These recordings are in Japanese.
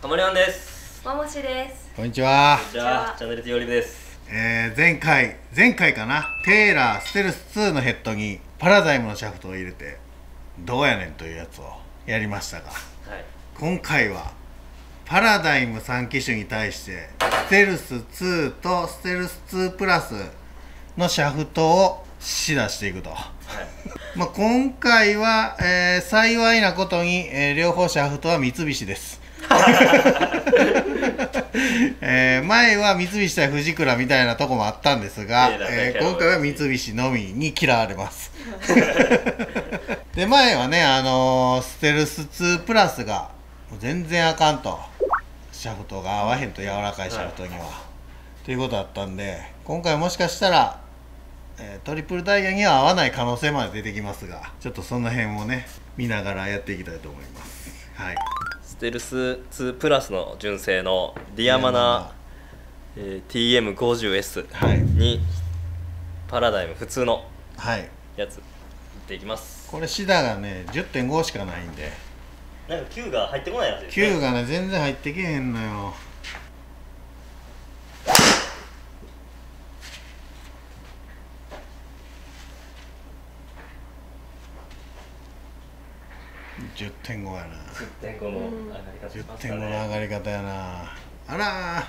たまりわんです。 ももしです。 こんにちは。 じゃあチャンネル T オリブです。 前回かな、テーラーステルス2のヘッドにパラダイムのシャフトを入れてどうやねんというやつをやりましたが、 はい、 今回はパラダイム3機種に対してステルス2とステルス2プラスのシャフトを試打していくと、はい、今回は、幸いなことに、両方シャフトは三菱です前は三菱対藤倉みたいなとこもあったんですが、今回は三菱のみに嫌われますで、前はね、ステルス2プラスが全然あかんと、シャフトが合わへんと、柔らかいシャフトには、ということだったんで、今回もしかしたら、トリプルダイヤには合わない可能性まで出てきますが、ちょっとその辺をね見ながらやっていきたいと思います。はい、 ステルス2プラスの純正のディアマナ、TM50S にパラダイム普通のやついっていきます。 これシダがね 10.5 しかないんで、 なんか9が入ってこないやつですね。 9がね全然入ってけへんのよ。10.5 やな。 10.5の上がり方しますかね。 10.5の上がり方やな。あら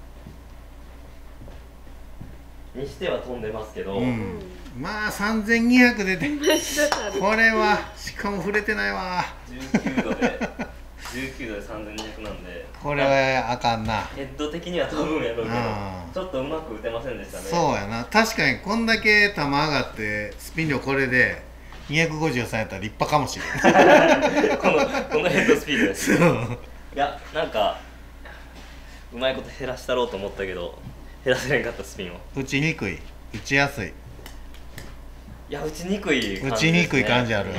にしては飛んでますけど、 まあ3200出てこれはしかも触れてないわ。 19度で3200なんで、 これはあかんな。 ヘッド的には飛ぶんやろうけど、ちょっとうまく打てませんでしたね。 そうやな、確かにこんだけ球上がってスピン量これで253やったら立派かもしれないこのヘッドスピードです。いや、なんかうまいこと減らしたろうと思ったけど減らせれんかった、スピンを。 打ちにくい、打ちやすい。 いや、打ちにくい感じですね。 打ちにくい感じある。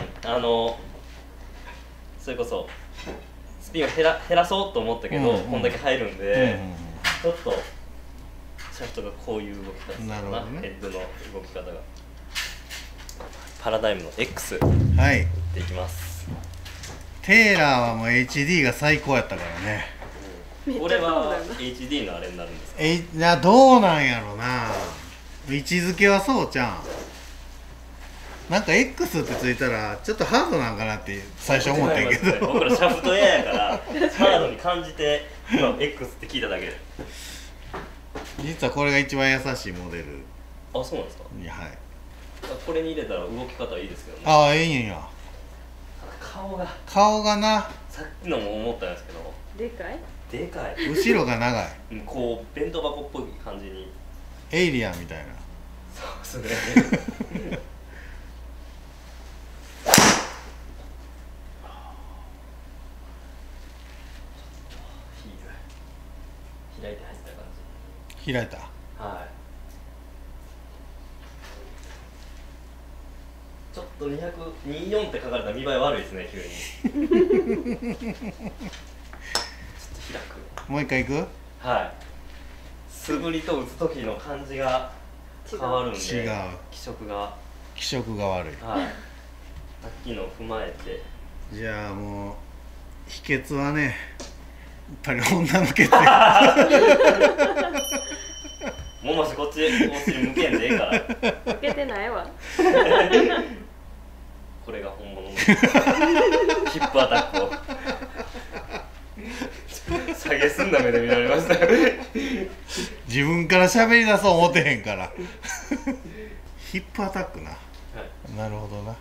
それこそスピンを減らそうと思ったけど、こんだけ入るんで、ちょっとシャフトがこういう動き方するな、ヘッドの動き方が。パラダイムの X はい、 打っていきます。 テーラーはもう HD が最高やったからね。 これは HD のあれになるんですか？ どうなんやろな。位置づけはそうちゃん。なんか X ってついたらちょっとハードなんかなって最初思ってんけど、 僕らシャフト嫌やからハードに感じて今 X って聞いただけで。 実はこれが一番優しいモデル。 あ、そうなんですか？ はい、 これに入れたら動き方いいですけどね。 ああ、いいんや。 顔がな、 さっきのも思ったんですけど、でかい後ろが長いこう弁当箱っぽい感じに、 エイリアンみたいな。 そうですね開いて入った感じ。開いた。 はい。ちょっと224って書かれた見栄え悪いですね、急にちょっと開く。 もう一回いく？ はい。素振りと打つ時の感じが変わるんで、 違う、気色が悪い。 はい。さっきの踏まえて、 じゃあもう秘訣はね、やっぱり女の血液ももしこっちお尻向けんでええから向けてないわこれが本物のヒップアタックを下げすんだ目で見られました自分から喋り出そう思ってへんからヒップアタックな、はい、なるほどな。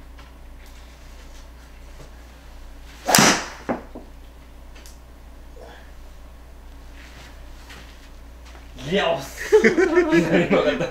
いや、何分かった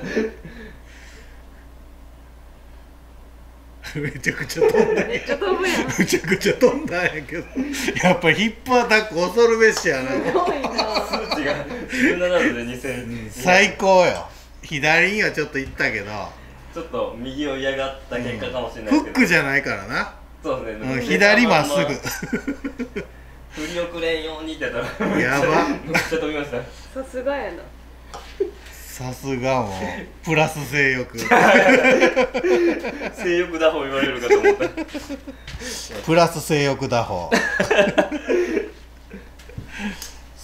めちゃくちゃ飛んだ。 めっちゃ飛ぶやん。 めちゃくちゃ飛んだんやけど、やっぱヒップアタック恐るべしやな。 すごいな。 数値が17度で2000、 最高よ。左にはちょっと行ったけど、 ちょっと右を嫌がった結果かもしれないですけど、 フックじゃないからな。 そうですね、 左まっすぐ振り遅れんようにってやったらやばめっちゃ飛びました。 さすがやな。 さすがもうプラス性欲性欲打法言われるかと思ったプラス性欲打法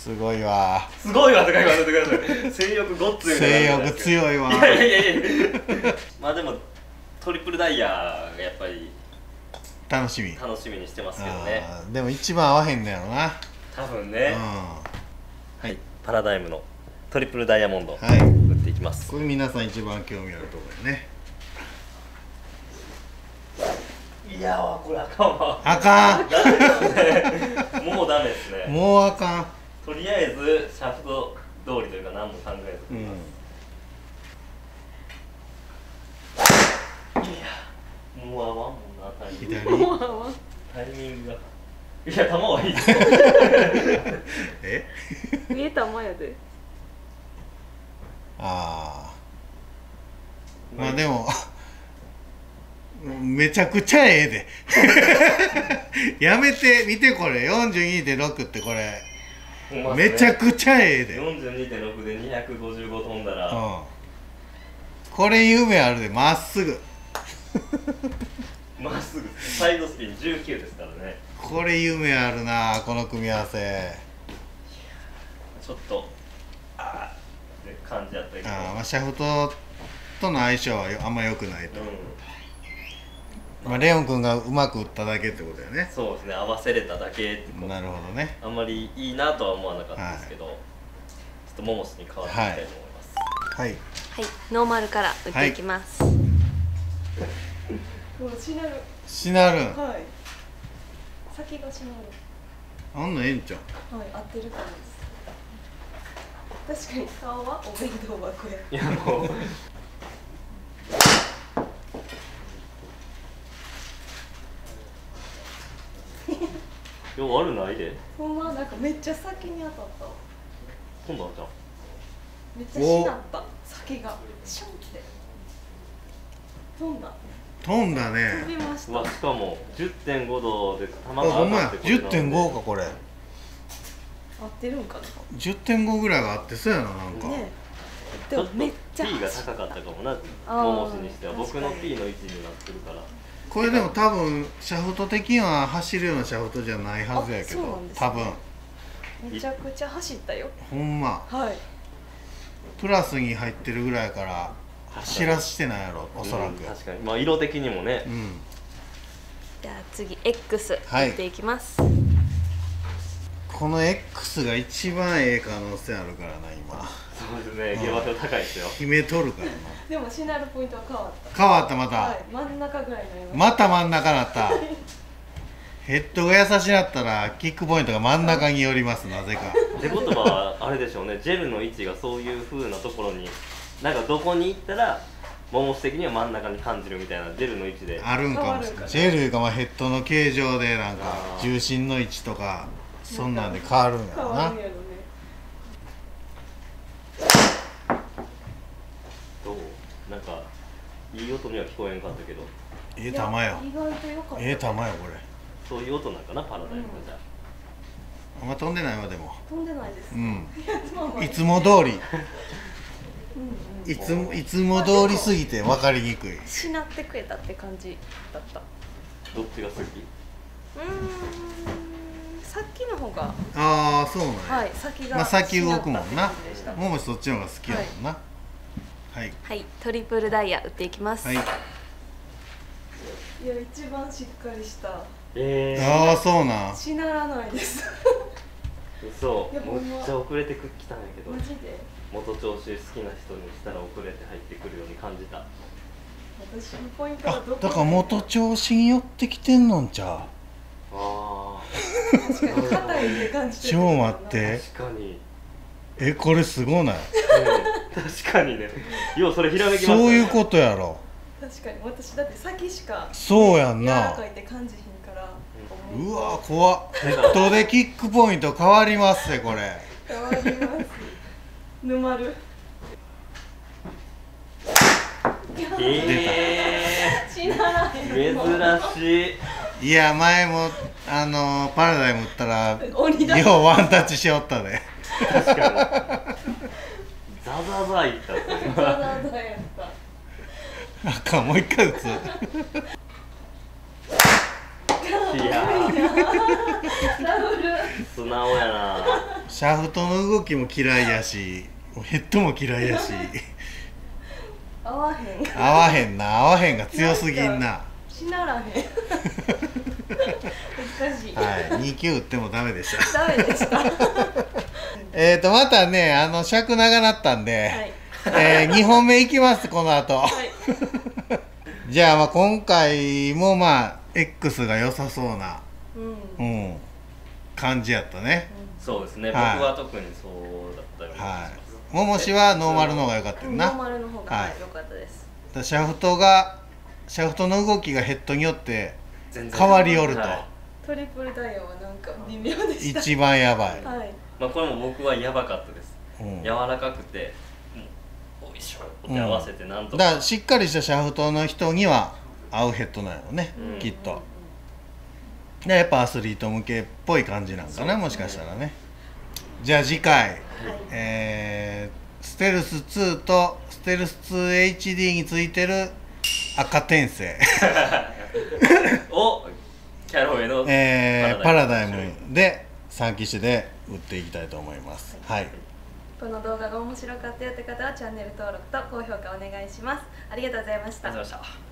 すごいわすごいわとか言われてください。性欲ごっつい性欲強いわ。 いやいやいやまあでもトリプルダイヤがやっぱり楽しみにしてますけどね。 でも一番合わへんのやろな多分ね。はい、パラダイムのトリプルダイヤモンド、 はい、 打っていきます。 これ皆さん一番興味あるところね。 いやー、これあかんわ。 あかんもうダメですね。 もうあかん。 とりあえずシャフト通りというか何も考えず、いやもう合わんもんな。タイミングもう合わん。 タイミングがいや、球はいいですよえ見えたまやで。 ああまあでもめちゃくちゃええでやめて見て、これ 42.6 ってこれめちゃくちゃええで。 42.6 で255飛んだら、 これ夢あるで。まっすぐまっすぐサイドスピン19ですからね。 これ夢あるな、この組み合わせ。 ちょっとあーって感じやったけど、 まあシャフトとの相性はあんま良くないと、まあレオン君がうまく打っただけってことだよね。 そうですね、合わせれただけってこと。 なるほどね。 あんまりいいなとは思わなかったですけど、ちょっとモモスに変わっていきたいと思います。 はい、 はい、ノーマルから打っていきます。もうしなる。 しなるん。 はい。先がしなる。 あんのええんちゃん。 はい、合ってるからです。確かに顔はお弁当箱や。 いやもうよう悪ないで。 ほんまなんかめっちゃ先に当たったわ。 今度あんちゃん。 めっちゃしなった。先がシュンって飛んだ。 飛んだね。 飛びました。 しかも 10.5 度で球がほんまや上がってこれたので 10.5 かこれ。 合ってるんかな。 10.5 ぐらいがあってそうやな、なんか。 ねえ。でもちょっとめっちゃ P が高かったかもな、モモスにしては。僕の P の位置になってるから。 これでも多分シャフト的には走るようなシャフトじゃないはずやけど、多分めちゃくちゃ走ったよ。 ほんまはい。 プラスに入ってるぐらいやから走らしてないやろ、おそらく。 確かに、まあ色的にもね。 じゃあ次 X 打っていきます。 この X が一番ええ可能性あるからな、今。 そうですね、下馬評高いですよ。 決めとるからな。 でもしなるポイントは変わった。 変わった、また。 はい、真ん中ぐらいになりました。 また真ん中なった。ヘッドが優しなったらキックポイントが真ん中に寄ります、なぜか。 ってことはあれでしょうね、ジェルの位置がそういう風なところに、なんかどこに行ったらモモス的には真ん中に感じるみたいな、ジェルの位置であるんかもしれない。ジェルがまあヘッドの形状でなんか重心の位置とかそんなんで変わるんやろな。 どう、なんかいい音には聞こえんかったけど、 ええ球や。 意外と良かった。 ええ球やこれ。 そういう音なんかな、パラダイムが。じゃあんま飛んでないわ、でも。 飛んでないです。 いつも通り。いつも通りすぎて分かりにくい。 しなってくれたって感じだった。 どっちが好き？ さっきの方が。 ああ、そうなんや。 はい、先が。 まあ先動くもんな。ももそっちの方が好きやもんな。はい。 はい、トリプルダイヤ打っていきます。はい。いや、一番しっかりした。 ああ、そうなん。 しならないです。 嘘。めっちゃ遅れてきたんやけど。 マジで？ 元調子好きな人にしたら遅れて入ってくるように感じた。 私のポイントはどこ？ だから元調子に寄ってきてんのんちゃう。 ああ。 確かに硬いって感じてる。 超待って。 確かに。 これすごない？ 確かにね。ようそれひらめきましたね。 そういうことやろ。 確かに私だって先しか。 そうやんな。 柔らかいって感じひんから。 うわ怖っ。ヘッドでキックポイント変わりますね、これ。 変わります。沼る。しならへん。 珍しい。 いや、前もパラダイム打ったらようワンタッチしおったで。 確かに。ザザザいった。 ザザザやった。 あかん、もう一回打つ。 いや素直やな。 シャフトの動きも嫌いやしヘッドも嫌いやし合わへん合わへんが強すぎんな。 しならへん難しい。 はい、2球打ってもダメでした。 ダメでしたまたね尺長なったんで、2本目いきますこの後、はい、じゃあ今回もX が良さそうな、感じやったね。 そうですね、僕は特にそうだったような気がします。 ももしはノーマルの方が良かったよな。 ノーマルの方が良かったです。 シャフトの動きがヘッドによって変わりよると。 トリプルダイヤはなんか微妙でした。 一番やばい。 これも僕はやばかったです。柔らかくておいしょって合わせてなんとか。 だからしっかりしたシャフトの人には合うヘッドなんやろね、きっと。やっぱアスリート向けっぽい感じなんかな、もしかしたらね。じゃあ次回、ステルス2とステルス 2HD についてる赤転生をキャロウェイのパラダイムで3機種で打っていきたいと思います。はい、 この動画が面白かったよって方はチャンネル登録と高評価お願いします。ありがとうございました。 ありがとうございました。